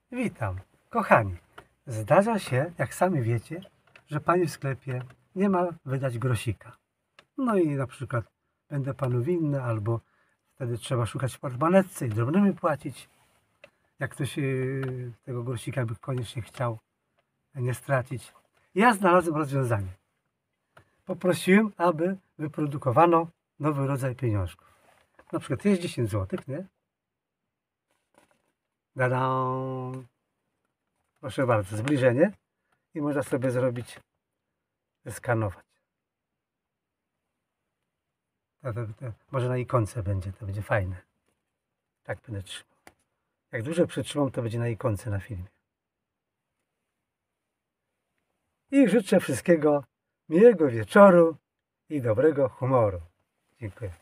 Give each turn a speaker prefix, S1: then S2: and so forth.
S1: Witam, kochani. Zdarza się, jak sami wiecie, że pani w sklepie nie ma wydać grosika. No i na przykład będę panu winny, albo wtedy trzeba szukać w portmonetce i drobnymi płacić. Jak ktoś tego grosika by koniecznie chciał nie stracić. Ja znalazłem rozwiązanie. Poprosiłem, aby wyprodukowano nowy rodzaj pieniążków. Na przykład jest 10 zł, nie? Tada! Proszę bardzo, zbliżenie i można sobie zrobić, skanować. Może na ikonce będzie, to będzie fajne. Tak będę trzymał. Jak dłużej przytrzymam, to będzie na ikonce na filmie. I życzę wszystkiego miłego wieczoru i dobrego humoru. Dziękuję.